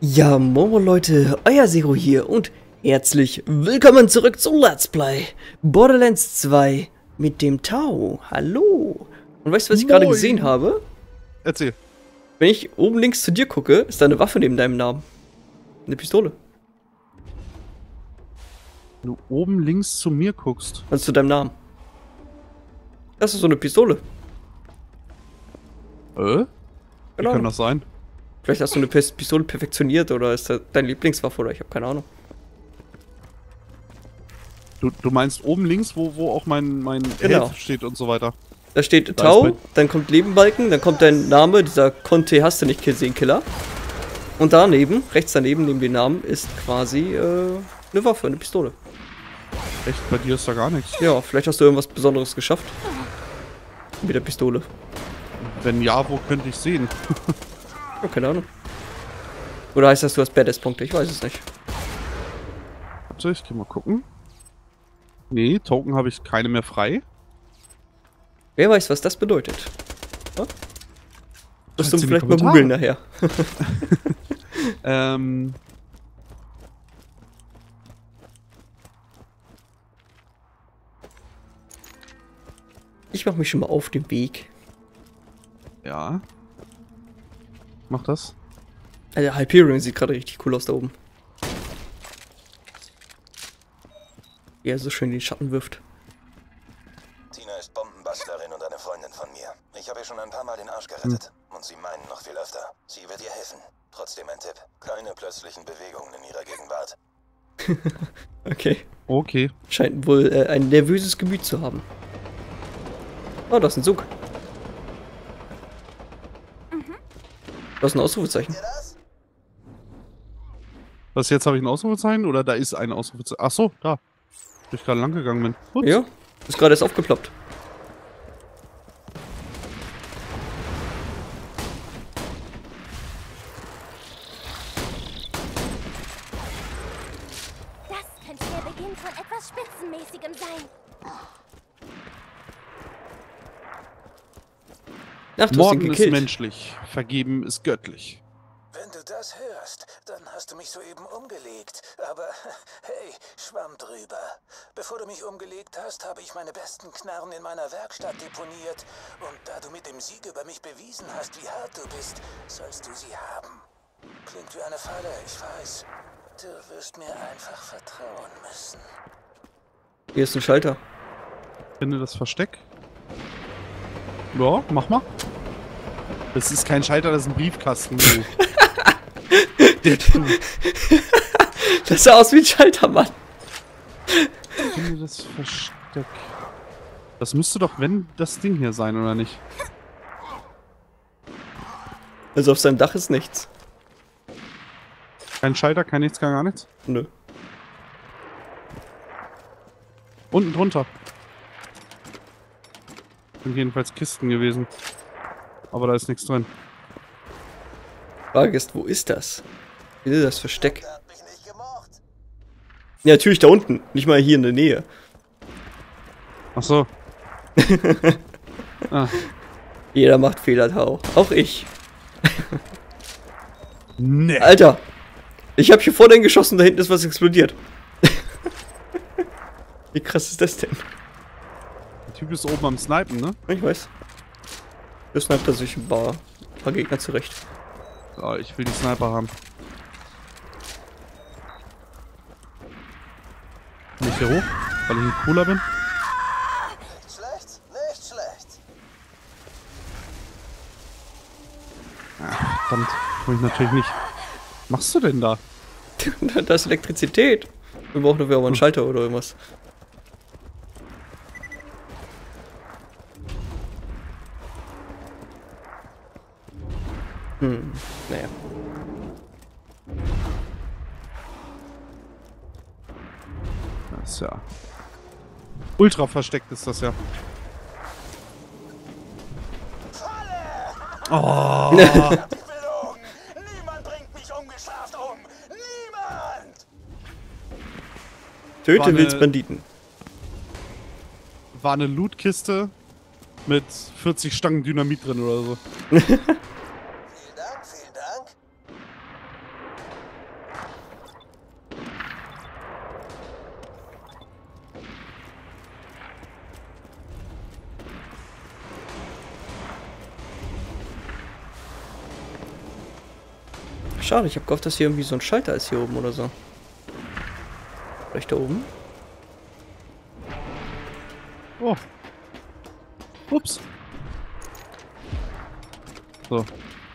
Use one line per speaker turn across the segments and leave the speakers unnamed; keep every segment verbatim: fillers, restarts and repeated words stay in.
Ja, Momo Leute, euer Zero hier und herzlich willkommen zurück zu Let's Play Borderlands zwei mit dem Tau. Hallo. Und weißt du, was ich gerade gesehen habe?
Erzähl.
Wenn ich oben links zu dir gucke, ist da eine Waffe neben deinem Namen. Eine Pistole.
Wenn du oben links zu mir guckst.
Also zu deinem Namen. Das ist so eine Pistole.
Äh? Wie
Genau.
kann das sein?
Vielleicht hast du eine Pis- Pistole perfektioniert oder ist das deine Lieblingswaffe oder ich habe keine Ahnung.
Du, du meinst oben links, wo, wo auch mein, mein
Genau.
Health steht und so weiter.
Da steht
Da ist
Tau,
mein-
dann kommt Lebenbalken, dann kommt dein Name, dieser Conte hast du nicht gesehen Killer. Und daneben, rechts daneben, neben dem Namen, ist quasi äh, eine Waffe, eine Pistole.
Echt, bei dir ist da gar nichts.
Ja, vielleicht hast du irgendwas Besonderes geschafft. Mit der Pistole.
Wenn ja, wo könnte ich sehen?
Ja, keine Ahnung. Oder heißt das, du hast Badass-Punkte? Ich weiß es nicht.
Warte, ich geh mal gucken. Nee, Token habe ich keine mehr frei.
Wer weiß, was das bedeutet? Ja? Musst du
Schreibt's in die
vielleicht mal
Kommentare.
googeln nachher.
Ähm.
Ich mache mich schon mal auf den Weg.
Ja. Mach das.
Also Hyperion sieht gerade richtig cool aus da oben. Wie er so schön den Schatten wirft.
Tina ist Bombenbastlerin und eine Freundin von mir. Ich habe ihr schon ein paar Mal den Arsch gerettet. Hm. Und sie meinen noch viel öfter. Sie wird ihr helfen. Trotzdem ein Tipp. Keine plötzlichen Bewegungen in ihrer Gegenwart.
Okay.
Okay.
Scheint wohl äh, ein nervöses Gemüt zu haben. Oh, das ist ein Zug. Das ist ein Ausrufezeichen.
Ihr das?
Was, jetzt habe ich ein Ausrufezeichen? Oder da ist ein Ausrufezeichen? Ach so, da. Wo ich gerade lang gegangen bin. Ups.
Ja, ist gerade erst aufgeploppt.
Das könnte der Beginn von etwas Spitzenmäßigem sein.
Ach, du hast ihn
Morden ist
gekillt.
menschlich, vergeben ist göttlich.
Wenn du das hörst, dann hast du mich soeben umgelegt. Aber hey, schwamm drüber. Bevor du mich umgelegt hast, habe ich meine besten Knarren in meiner Werkstatt deponiert. Und da du mit dem Sieg über mich bewiesen hast, wie hart du bist, sollst du sie haben. Klingt wie eine Falle, ich weiß. Du wirst mir einfach vertrauen müssen.
Hier ist ein Schalter.
Finde das Versteck. Ja, mach mal. Das ist kein Schalter, das ist ein Briefkasten. Du. Der, du.
Das sah aus wie ein Schalter, Mann.
Finde das Versteck. Das müsste doch, wenn, das Ding hier sein, oder nicht?
Also auf seinem Dach ist nichts.
Kein Schalter, kein nichts, kein gar nichts.
Nö.
Unten drunter. Sind jedenfalls Kisten gewesen. Aber da ist nichts drin.
Frage ist, wo ist das? Wie ist das Versteck?
Der hat mich nicht gemocht.
Ja, natürlich da unten. Nicht mal hier in der Nähe.
Ach so. Ah.
Jeder macht Fehler, Tau. Auch ich.
Nee.
Alter. Ich habe hier vorne geschossen, da hinten ist was explodiert. Wie krass ist das denn?
Der Typ ist oben am Snipen, ne?
Ich weiß. Das sniped er sich ein paar, ein paar Gegner zurecht.
Ja, ich will die Sniper haben. Kann ich hier hoch? Weil ich ein Cooler bin?
Nicht schlecht, nicht schlecht.
Verdammt, komm ich natürlich nicht. Was machst du denn da?
Da ist Elektrizität. Wir brauchen dafür aber einen Schalter oder irgendwas. Hm, naja.
Das ist ja... Ultra versteckt ist das ja. Oh.
Ich hab dich belogen. Niemand bringt mich ungestraft um. Niemand!
Töte
War eine-
Wildsbanditen.
War eine Lootkiste mit vierzig Stangen Dynamit drin oder so.
Vielen Dank, vielen Dank.
Schade, ich habe gehofft, dass hier irgendwie so ein Schalter ist hier oben oder so. Vielleicht da oben?
Oh. Ups. So.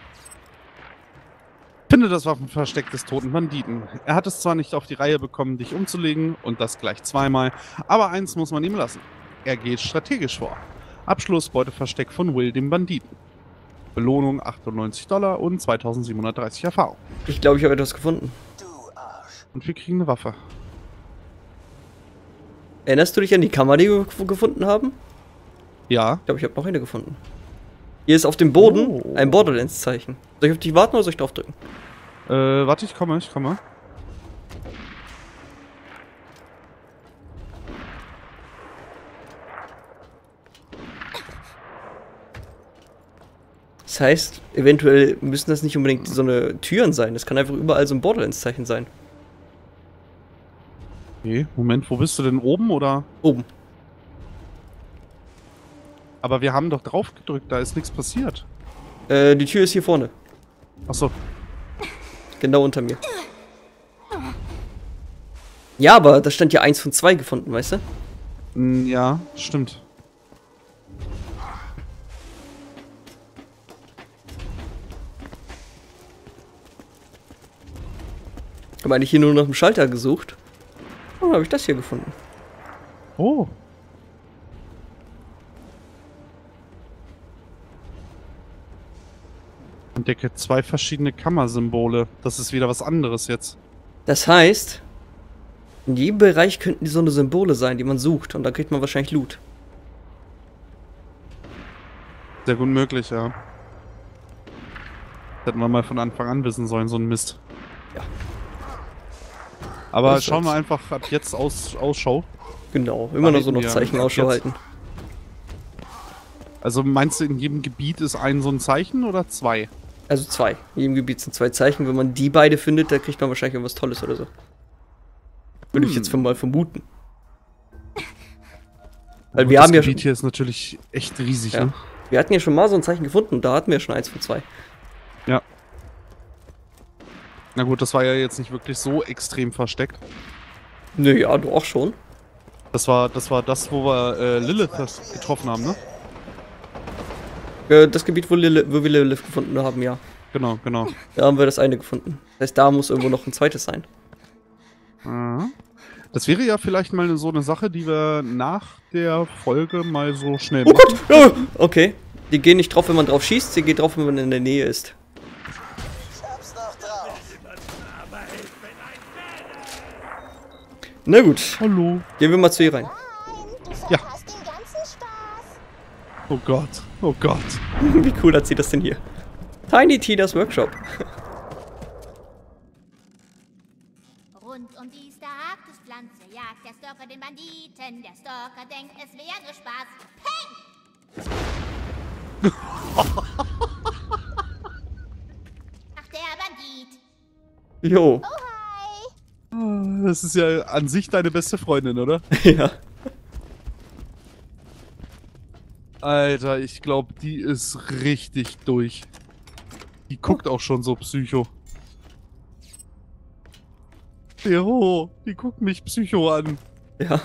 Finde das Waffenversteck des toten Banditen. Er hat es zwar nicht auf die Reihe bekommen, dich umzulegen, und das gleich zweimal, aber eins muss man ihm lassen. Er geht strategisch vor. Abschluss Beuteversteck von Will, dem Banditen. Belohnung achtundneunzig Dollar und zweitausendsiebenhundertdreißig Erfahrung.
Ich glaube, ich habe etwas gefunden.
Du Arsch.
Und wir kriegen eine Waffe.
Erinnerst du dich an die Kammer, die wir gefunden haben?
Ja.
Ich glaube, ich habe noch eine gefunden. Hier ist auf dem Boden
Oh.
ein Borderlands-Zeichen. Soll ich auf dich warten oder soll ich draufdrücken?
Äh, warte, ich komme, ich komme.
Das heißt, eventuell müssen das nicht unbedingt so eine Türen sein. Das kann einfach überall so ein Borderlands-Zeichen sein.
Okay, Moment, wo bist du denn? Oben oder?
Oben.
Aber wir haben doch drauf gedrückt, da ist nichts passiert.
Äh, die Tür ist hier vorne.
Achso.
Genau unter mir. Ja, aber da stand ja eins von zwei gefunden, weißt du?
Mm, ja, stimmt.
Ich habe eigentlich hier nur nach dem Schalter gesucht. Und dann habe ich das hier gefunden.
Oh. Entdecke zwei verschiedene Kammersymbole. Das ist wieder was anderes jetzt.
Das heißt, in jedem Bereich könnten die so eine Symbole sein, die man sucht. Und da kriegt man wahrscheinlich Loot.
Sehr gut möglich, ja. Hätten wir mal von Anfang an wissen sollen, so ein Mist.
Ja.
Aber
Das
schauen wir
soll's.
einfach ab jetzt aus, Ausschau.
Genau, immer noch so noch
Ja,
Zeichen
ab
Ausschau
jetzt.
halten.
Also meinst du, in jedem Gebiet ist ein so ein Zeichen oder zwei?
Also zwei. In jedem Gebiet sind zwei Zeichen. Wenn man die beide findet, dann kriegt man wahrscheinlich irgendwas Tolles oder so. Würde ich
Hm.
jetzt mal vermuten. Weil
Gut,
wir
das
haben ja
Gebiet
schon,
hier ist natürlich echt riesig,
ja.
ne?
Wir hatten ja schon mal so ein Zeichen gefunden. Da hatten wir schon eins von zwei.
Ja. Na gut, das war ja jetzt nicht wirklich so extrem versteckt.
Naja, du auch schon.
Das war das, war das wo wir äh, Lilith getroffen haben, ne?
Äh, Das Gebiet, wo, Lilith, wo wir Lilith gefunden haben, ja.
Genau, genau.
Da haben wir das eine gefunden. Das heißt, da muss irgendwo noch ein zweites sein.
Mhm. Das wäre ja vielleicht mal so eine Sache, die wir nach der Folge mal so schnell
Oh
machen.
Gott! Ah, okay. Die gehen nicht drauf, wenn man drauf schießt. Sie geht drauf, wenn man in der Nähe ist.
Ich hab's noch drauf.
Na gut.
Hallo.
Gehen wir mal zu ihr rein.
Nein, du
Ja.
verpasst den ganzen Spaß.
Oh Gott. Oh Gott.
Wie cool hat sie das denn hier? Tiny Tinas Workshop.
Rund um die Starktuspflanze jagt der Stalker den Banditen. Der Stalker denkt, es wäre nur Spaß. Peng! Ach, der Bandit.
Jo.
Oh, hi.
Das ist ja an sich deine beste Freundin, oder?
Ja.
Alter, ich glaube, die ist richtig durch. Die guckt auch schon so Psycho. Zero, die guckt mich Psycho an.
Ja.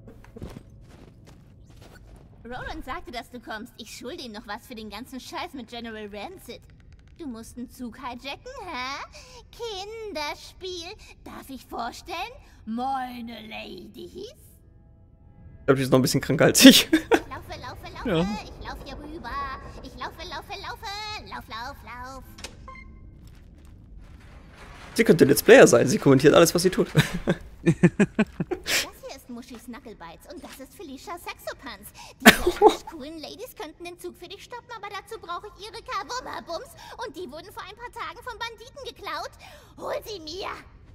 Roland sagte, dass du kommst. Ich schulde ihm noch was für den ganzen Scheiß mit General Rancid. Du musst einen Zug hijacken, hä? Kinderspiel. Darf ich vorstellen? Meine Ladies?
Ich glaube, die ist noch ein bisschen krank als ich.
Laufe, laufe, laufe.
Ja.
Ich laufe hier rüber. Ich laufe, laufe, laufe. Lauf, lauf, lauf.
Sie könnte Let's Player sein. Sie kommentiert alles, was sie tut.
Das hier ist Muschis Knucklebites und das ist Felicia Saxopans. Diese coolen Ladies könnten den Zug für dich stoppen, aber dazu brauche ich ihre Kawumma-Bums und die wurden vor ein paar Tagen von Banditen geklaut. Hol sie mir!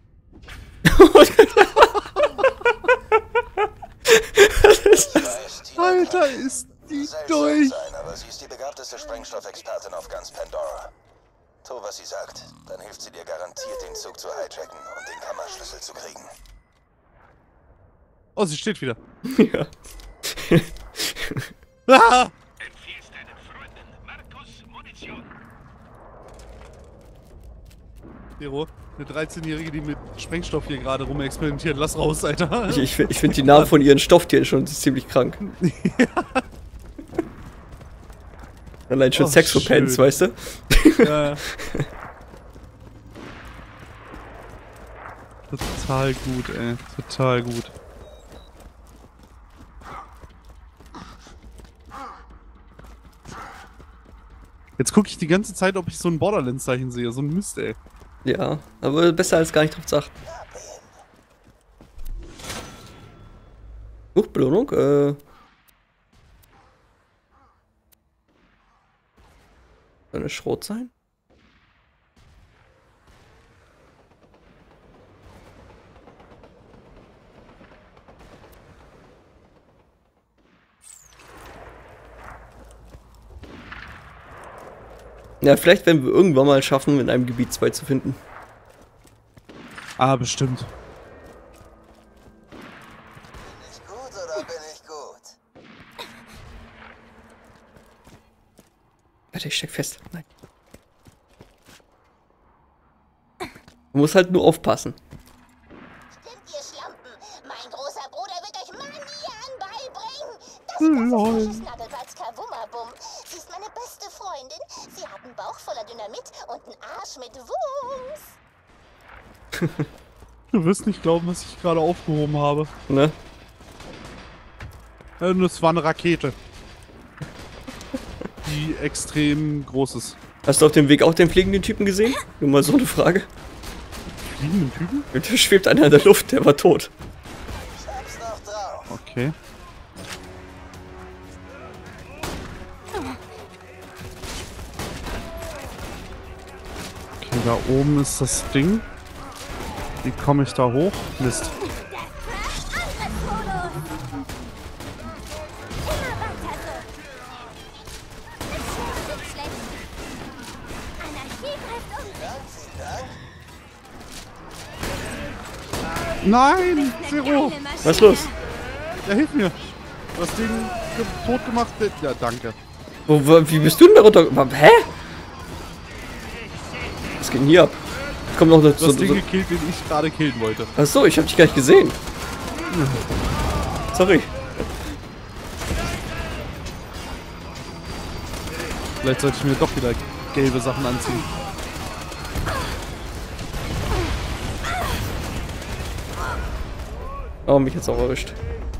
Ich weiß, Tina
Alter,
kann
ist die
seltsam
durch.
sein, aber sie ist die begabteste Sprengstoffexpertin auf ganz Pandora. Tu, was sie sagt. Dann hilft sie dir garantiert, den Zug zu hijacken und den Kammerschlüssel zu kriegen.
Oh, sie steht wieder.
Ja.
Ah!
Empfiehlst deinen Freunden Markus Munition.
Zero, eine dreizehnjährige, die mit Sprengstoff hier gerade rumexperimentiert. Lass raus, Alter.
Ich, ich, ich finde die Namen von ihren Stofftieren schon ziemlich krank. Ja. Allein schon
Oh,
Sexopants,
schön.
weißt du?
Ja. Total gut, ey. Total gut. Jetzt gucke ich die ganze Zeit, ob ich so ein Borderlands-Zeichen sehe. So ein Mist, ey.
Ja, aber besser als gar nicht drauf zu achten. Huch, Belohnung, äh... Soll eine Schrot sein? Ja, vielleicht werden wir irgendwann mal schaffen, in einem Gebiet zwei zu finden.
Ah, bestimmt.
Bin ich gut oder bin ich gut?
Warte, ich steck fest. Nein. Man muss halt nur aufpassen.
Stimmt, ihr Schlampen. Mein großer Bruder wird euch Manieren beibringen. Das ist das Snugglebutts Kavumabum. Sie ist meine beste Freundin. Sie hat einen Bauch voller Dynamit und einen Arsch mit Wumms.
Du wirst nicht glauben, was ich gerade aufgehoben habe.
Ne?
Äh, Das war eine Rakete. Die extrem groß ist.
Hast du auf dem Weg auch den fliegenden Typen gesehen? Nur mal so eine Frage.
Fliegenden Typen?
Da schwebt einer in der Luft, der war tot.
Ich hab's noch drauf.
Okay. Okay, da oben ist das Ding. Wie komme ich da hoch? Mist. Nein! Zero!
Was ist los?
Ja, hilf mir! Das Ding ge tot gemacht wird. Ja, danke.
Wo, wo, wie bist du denn da runter? Hä? Was geht denn hier ab? Kommt noch
Das
so,
Ding
so.
gekillt, den ich gerade killen wollte.
Achso, ich hab dich gar nicht gesehen. Sorry.
Vielleicht sollte ich mir doch wieder gelbe Sachen anziehen.
Oh, mich jetzt auch erwischt.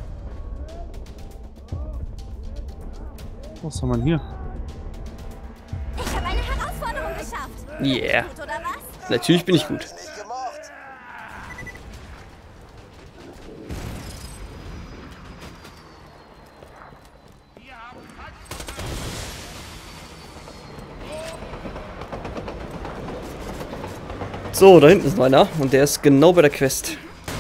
Was soll man hier?
Ich habe eine Herausforderung geschafft.
Yeah.
Gut, oder was?
Natürlich bin ich gut.
Nicht gemocht.
So, da hinten ist noch einer und der ist genau bei der Quest.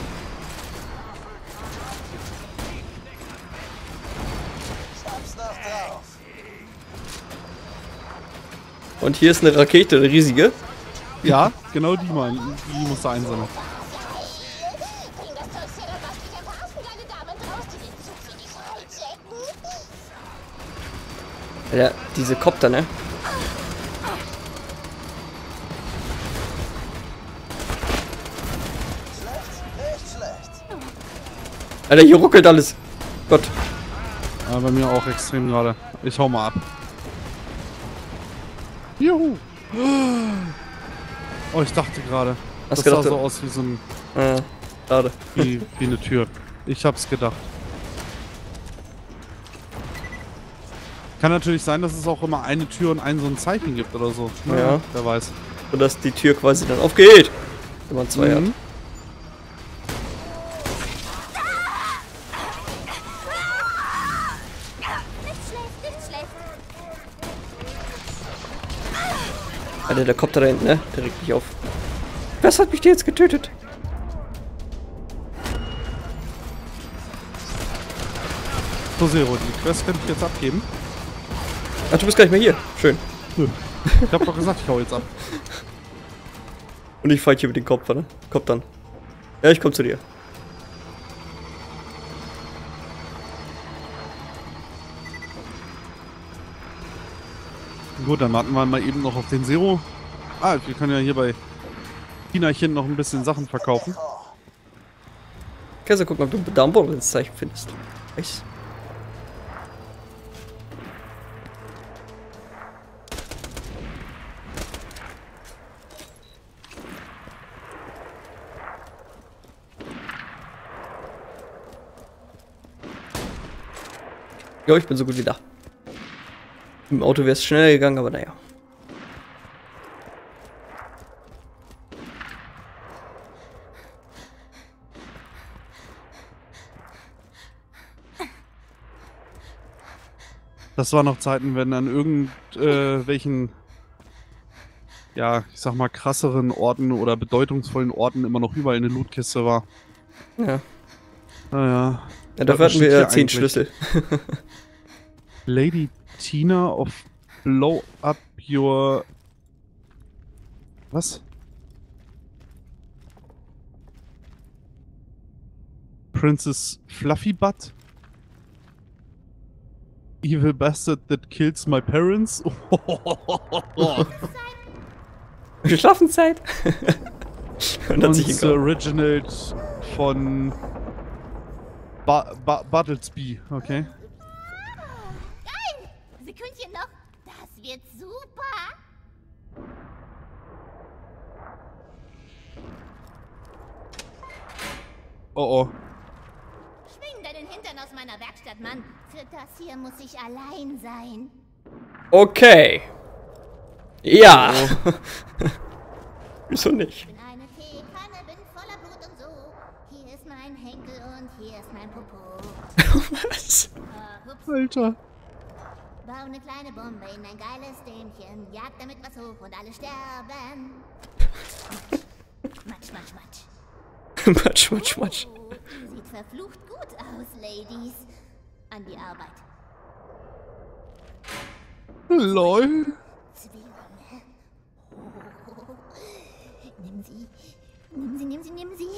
Ich hab's noch drauf.
Und hier ist eine Rakete, eine riesige.
Ja, genau die mal. Die musst du einsammeln.
Bring das Zeug her, dann bastel ich ein paar affengeile Damen draus, die den Zug für dich hijacken.
Ja, diese Kopter, ne?
Schlecht, nicht schlecht.
Alter, hier ruckelt alles. Gott.
Aber bei mir auch extrem gerade. Ich hau mal ab. Juhu! Oh, ich dachte gerade. Das
Hast
sah
gedacht,
so
du-
aus wie so ein,
Äh, schade.
wie, wie eine Tür. Ich hab's gedacht. Kann natürlich sein, dass es auch immer eine Tür und ein so ein Zeichen gibt oder so.
Ja.
Wer weiß.
Sodass die Tür quasi dann aufgeht. Wenn man zwei hat.
Mhm.
Nicht schlecht, nicht schlecht.
Alter, der Kopter da hinten, ne? Der regt mich auf. Was hat mich denn jetzt getötet?
So, Zero, die Quest könnte ich jetzt abgeben.
Ach, du bist gar nicht mehr hier. Schön.
Nö. Ich hab doch gesagt, ich hau jetzt ab.
Und ich fight hier mit den Kopf, ne? Koptern. Ja, ich komm zu dir.
Gut, dann warten wir mal eben noch auf den Zero. Ah, wir können ja hier bei Tinachen noch ein bisschen Sachen verkaufen.
Kannst du gucken, ob du ein Downboard-Zeichen findest. Nice. Ja, ich bin so gut wie da. Im Auto wäre es schneller gegangen, aber naja.
Das waren noch Zeiten, wenn an irgendwelchen, äh, ja, ich sag mal, krasseren Orten oder bedeutungsvollen Orten immer noch überall eine Lootkiste war.
Ja.
Naja.
Ja, dafür hatten wir ja zehn Schlüssel.
Lady Tina of Blow Up Your... Was? Princess Fluffy Butt? Evil bastard that kills my parents?
Schlafenszeit. Und hat sich
Und Sir Reginald von ba ba Battlesby, okay.
Geil! Sekündchen noch. Das wird super.
Oh oh.
Schwing deinen Hintern aus meiner Werkstatt, Mann. Für das hier muss ich allein sein.
Okay. Ja. Oh. Wieso nicht?
Ich bin eine Teekanne, bin voller Blut und so. Hier ist mein Henkel und hier ist mein Popo.
Was?
Uh, hups.
Alter.
Bau eine kleine Bombe in ein geiles Dämchen. Jag damit was hoch und alle sterben. Matsch, matsch, matsch.
Matsch, matsch, matsch.
Oh, sieht verflucht gut aus, Ladies. An die Arbeit.
Lol.
Zwillinge. Oh. Nimm sie. Nimm sie, nimm sie, nimm sie.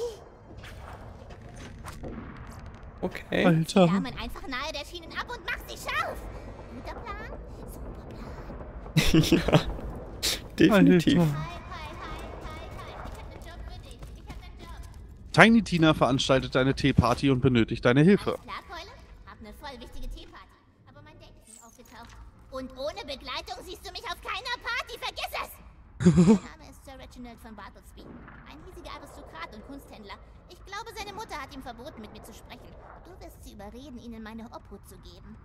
Okay.
Alter.
Damen einfach nahe der Schienen ab und mach sie scharf. Guter Plan? Super Plan.
Ja. Definitiv.
Alter.
Hi, hi, hi, hi, hi. Ich hab nen Job für dich. Ich hab nen Job.
Tiny Tina veranstaltet eine Teeparty und benötigt deine Hilfe.
Klar, Keule? Hab ne voll wichtige Teeparty. Aber mein Date ist nicht aufgetaucht. Und ohne Begleitung siehst du mich auf keiner Party. Vergiss es! Mein Name ist Sir Reginald von Bartlesby. Ein riesiger Aristokrat und Kunsthändler. Ich glaube, seine Mutter hat ihm verboten, mit mir zu sprechen. Du wirst sie überreden, ihnen meine Obhut zu geben.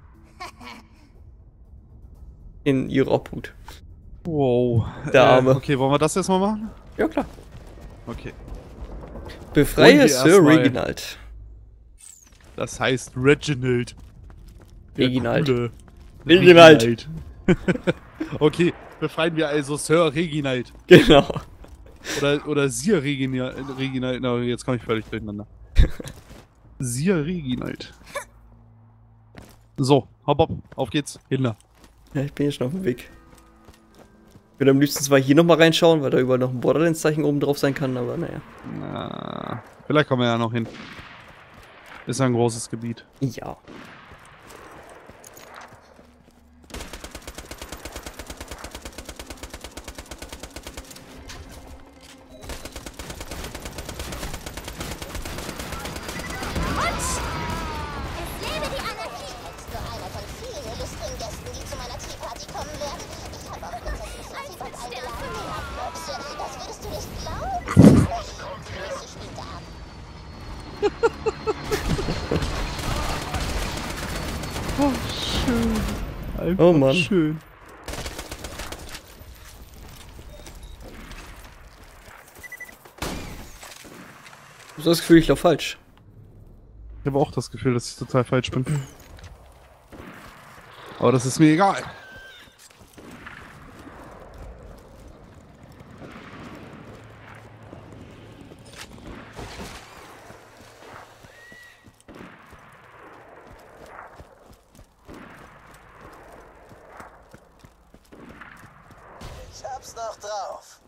In ihre Obhut.
Wow.
Der Arme.
Äh, okay, wollen wir das jetzt mal machen?
Ja, klar.
Okay.
Befreie
Wollen wir
Sir
erstmal-
Reginald.
Das heißt Reginald. Der
Reginald.
coole
Reginald.
Reginald. Okay, befreien wir also Sir Reginald.
Genau.
Oder, oder Sir Reginald. Reginald. Na, jetzt komme ich völlig durcheinander. Sir Reginald. So, hopp hopp, auf geht's. Kinder.
Ja, ich bin jetzt schon auf dem Weg. Ich würde am liebsten zwar hier nochmal reinschauen, weil da überall noch ein Borderlands-Zeichen oben drauf sein kann, aber naja.
Na, vielleicht kommen wir ja noch hin. Ist ja ein großes Gebiet.
Ja.
Es lebe die Anarchie! Bist du einer von vielen illustren Gästen, die zu meiner Teeparty kommen werden? Ich habe auch Prinzessin Fluffy eingeladen. Ja, Möpse, das würdest du nicht glauben. Nächste Spiele ab.
Oh, schön. Einfach
Oh Mann.
schön.
Ich habe das Gefühl, ich laufe falsch.
Ich habe auch das Gefühl, dass ich total falsch bin. Aber das ist mir egal.
Ich hab's noch drauf.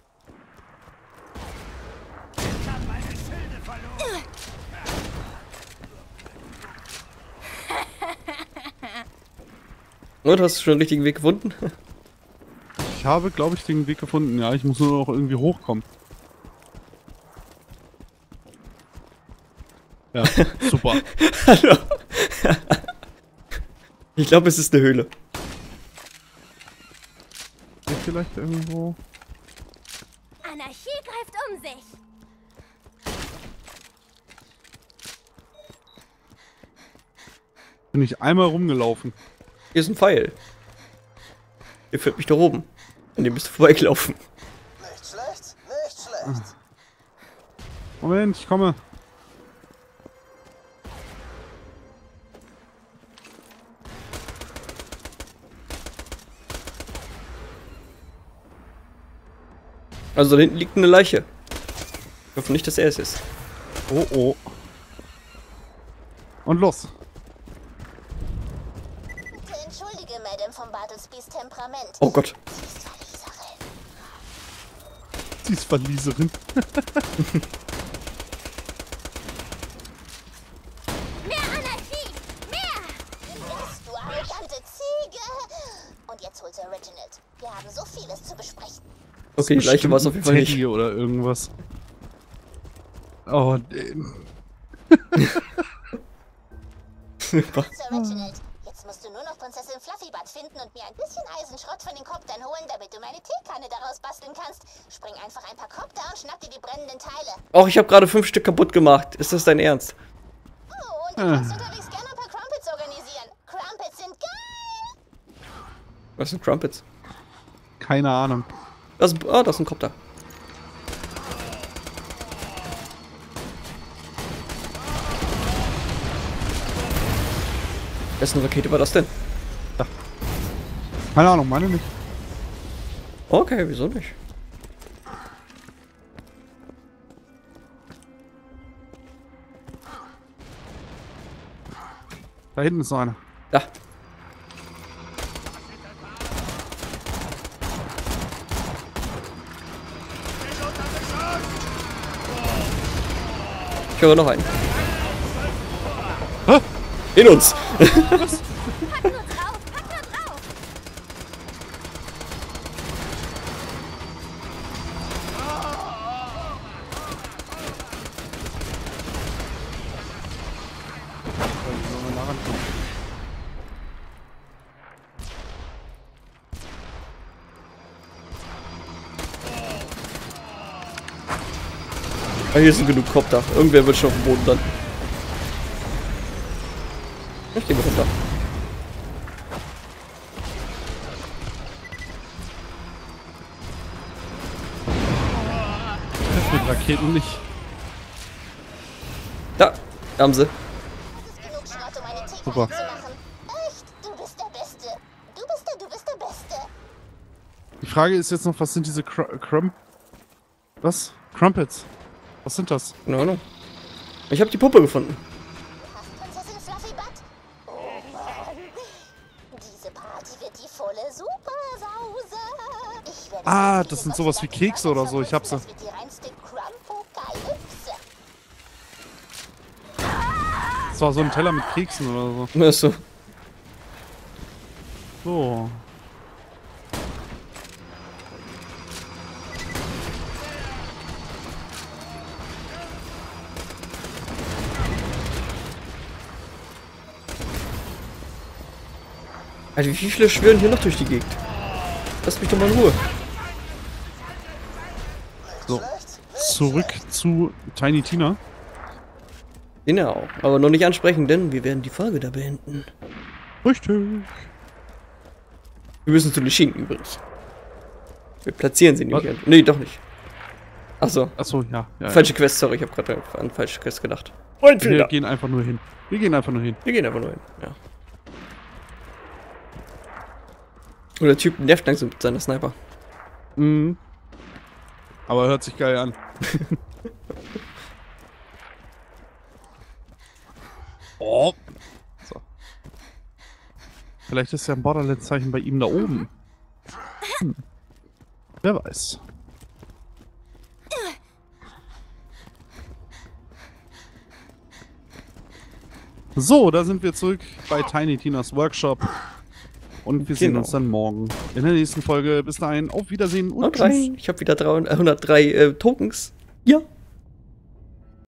Und, hast du schon den richtigen Weg gefunden?
Ich habe, glaube ich, den Weg gefunden. Ja, ich muss nur noch irgendwie hochkommen. Ja, super.
Hallo. Ich glaube, es ist eine Höhle.
Hier vielleicht irgendwo.
Anarchie greift um sich.
Bin ich einmal rumgelaufen.
Hier ist ein Pfeil. Der führt mich da oben. An dem bist du vorbeigelaufen.
Nicht schlecht, nicht schlecht.
Moment, ich komme.
Also da hinten liegt eine Leiche. Ich hoffe nicht, dass er es ist.
Oh oh. Und los.
Bitte entschuldige, Madame von Bartlesbys Temperament.
Oh Gott.
Sie ist Verliererin.
Sie ist Verliererin.
Mehr Anarchie! Mehr! Yes, du arrogante Ziege! Und jetzt holt er Reginald. Wir haben so vieles zu besprechen.
Okay, die Leiche war es auf jeden Fall nicht.
Teddy oder irgendwas. Oh, nee.
Sir Reginald, jetzt musst du nur noch Prinzessin Fluffybutt finden und mir ein bisschen Eisenschrott von den Koptern holen, damit du meine Teekanne daraus basteln kannst. Spring einfach ein paar Kopter und schnapp dir die brennenden Teile.
Och, ich habe gerade fünf Stück kaputt gemacht. Ist das dein Ernst?
Oh, und du kannst unterwegs gerne ein paar Crumpets organisieren. Crumpets sind geil!
Was sind Crumpets?
Keine Ahnung.
Das ist, ah, das ist ein Kopter. Wessen Rakete war das denn?
Keine Ahnung, meine nicht.
Okay, wieso nicht?
Da hinten ist noch einer.
Da. Ich höre noch einen.
Hä?
In uns!
Pack nur drauf, pack nur drauf!
Ah, hier sind genug Kopter. Irgendwer wird schon auf dem Boden landen. Ich gehe mal runter.
Mit Raketen nicht.
Da, da haben sie.
Das ist genug Schrott, um eine Teekanne
Super.
zu machen. Echt, du bist der Beste. Du bist der, du bist der Beste.
Die Frage ist jetzt noch, was sind diese Cr Crump... Was? Crumpets. Was sind das?
Keine Ahnung. Ich habe die Puppe gefunden.
Hast Prinzessin Fluffybutt? Oh Mann. Diese Party wird die volle Supersause. Ich werde
Ah,
so
das
viele
sind sowas wie
Gott sei Dank
Kekse oder so, ich hab sie.
Das wird die reinste Crumpo-Geilüchse.
Das war so ein Teller mit Keksen oder so.
Achso.
So.
Also wie viele schwören hier noch durch die Gegend? Lass mich doch mal in Ruhe.
So. Zurück zu Tiny Tina.
Genau, aber noch nicht ansprechen, denn wir werden die Folge da beenden.
Richtig.
Wir müssen zu den Schinken übrigens. Wir platzieren sie
Was?
nämlich. Nee, doch nicht. Achso.
Achso, ja. ja
Falsche Quest, sorry, ich habe gerade an falsche Quest gedacht.
ja.
Und
Wir gehen einfach nur hin. Wir gehen einfach nur hin.
Wir gehen einfach nur hin, ja. Und der Typ nervt langsam mit seiner Sniper.
Mhm. Aber hört sich geil an. Oh. So. Vielleicht ist ja ein Borderlands-Zeichen bei ihm da oben. Hm. Wer weiß. So, da sind wir zurück bei Tiny Tinas Workshop. Und wir sehen
Genau.
uns dann morgen in der nächsten Folge. Bis dahin, auf Wiedersehen und
Und
tschüss.
rein. Ich habe wieder dreihundertdrei äh, Tokens. Ja.